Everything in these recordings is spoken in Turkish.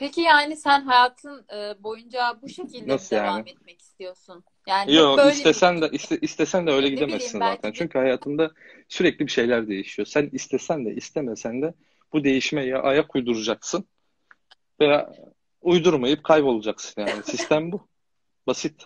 Peki yani sen hayatın boyunca bu şekilde mi Nasıl devam yani? etmek istiyorsun? Yani hep Yo, böyle mi istesen de gidecek? istesen de öyle Ne bileyim gidemezsin zaten. belki bir Çünkü hayatında sürekli bir şeyler değişiyor. Sen istesen de istemesen de bu değişime ya ayak uyduracaksın veya uydurmayıp kaybolacaksın yani. Sistem bu. Basit.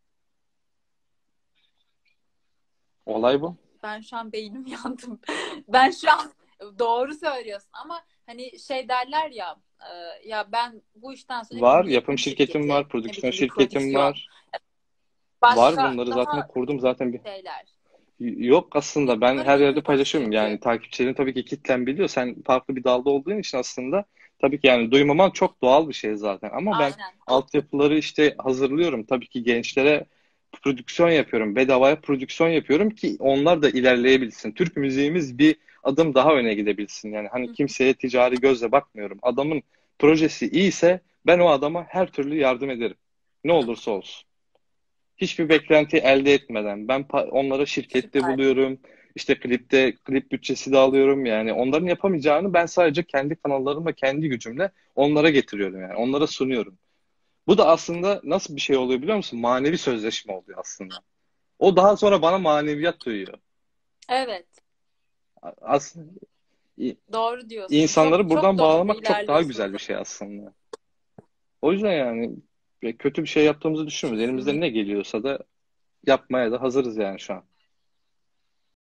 Olay bu. ben şu an beynim yandım. Ben şu an doğru söylüyorsun ama hani şey derler ya ya ben bu işten sonra ne bileyim Var. bir Yapım yapım şirketim şirketi var. ne Prodüksiyon bileyim bir şirketim prodüksiyon var. Var, başka bunları zaten daha kurdum zaten. şeyler. Yok, aslında ben Bunları her yerde henüz paylaşıyorum. Yani başlayınca. takipçilerin tabii ki kitlen biliyor. Sen farklı bir dalda olduğun için aslında tabii ki yani duymaman çok doğal bir şey zaten. Ama ben Aynen. altyapıları işte hazırlıyorum. Tabii ki gençlere prodüksiyon yapıyorum. Bedavaya prodüksiyon yapıyorum ki onlar da ilerleyebilsin. Türk müziğimiz bir adım daha öne gidebilsin. Yani hani kimseye ticari gözle bakmıyorum. Adamın projesi iyiyse ben o adama her türlü yardım ederim. Ne olursa olsun. Hiçbir beklenti elde etmeden ben onlara şirkette Süper. buluyorum. İşte klip bütçesi de alıyorum. Yani onların yapamayacağını ben sadece kendi kanallarımla, kendi gücümle onlara getiriyorum yani. Onlara sunuyorum. Bu da aslında nasıl bir şey oluyor biliyor musun? Manevi sözleşme oluyor aslında. O daha sonra bana maneviyat duyuyor. Evet. Aslında Doğru diyorsun. Çok insanları çok buradan doğru bağlamak çok daha ilerliyorsun güzel bir da. şey aslında. O yüzden yani kötü bir şey yaptığımızı düşünmüyoruz. Elimizden Kesinlikle. ne geliyorsa da yapmaya da hazırız yani şu an.